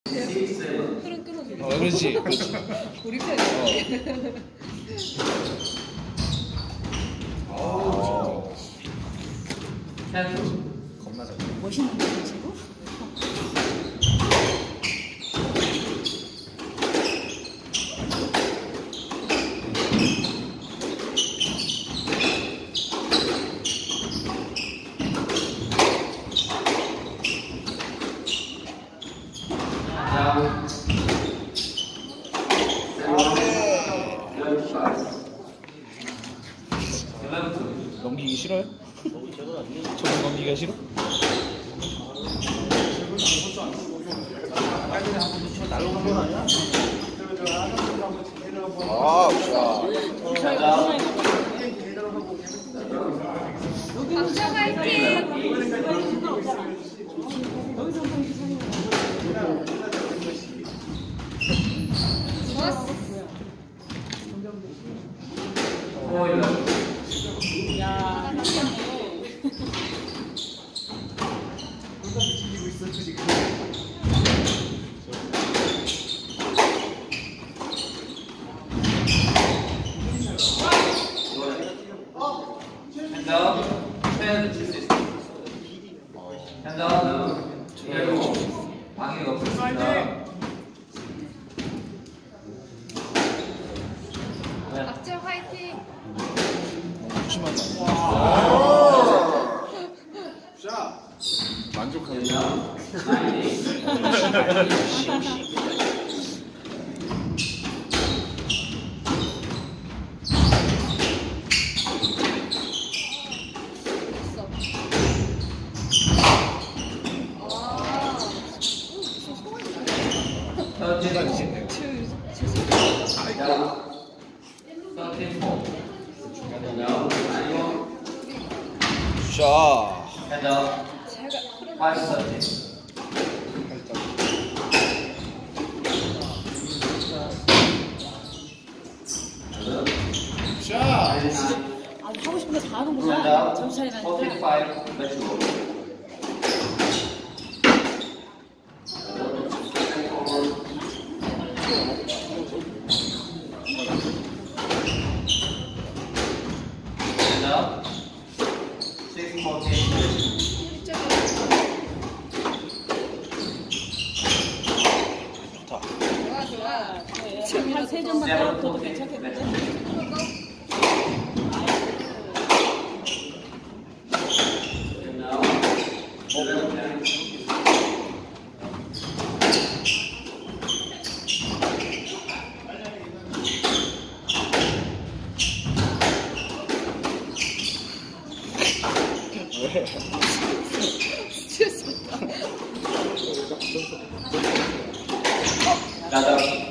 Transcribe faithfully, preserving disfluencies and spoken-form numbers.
흐름 끊어주고. 어, 그렇지, 그렇지. 우리 편이지. 어. 겁나 잘. 멋있는 거 친구? 넘기기 싫어요? 저거 넘기기가 싫어? 아, 좋아. 박수 화이팅! 좋았어. 야, 방해가 없습니다. 박재 화이팅! 조심하자. 만족합니다. 자. 자. 아, 하고 싶은 거 다 하는구나. 정신 차리라니까. 좋다. 좋아, 좋아. 지금 한 세 점만 떨어져도 괜찮겠는데? 왜? 스트레스 받다. 나다.